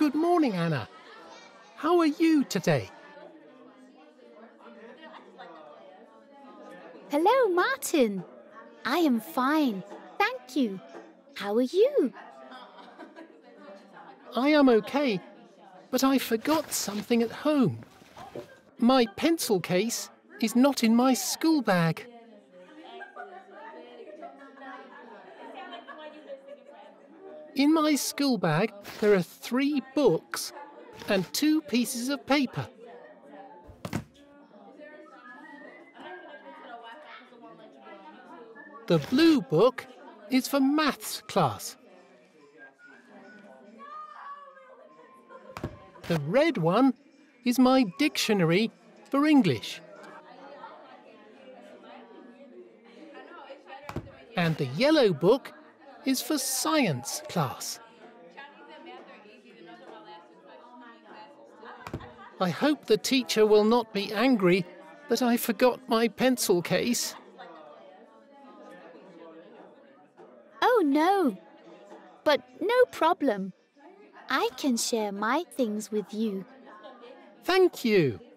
Good morning, Anna. How are you today? Hello, Martin. I am fine, thank you. How are you? I am okay, but I forgot something at home. My pencil case is not in my school bag. In my school bag, there are 3 books and 2 pieces of paper. The blue book is for maths class. The red one is my dictionary for English. And the yellow book is for science class. I hope the teacher will not be angry that I forgot my pencil case. Oh no, but no problem. I can share my things with you. Thank you.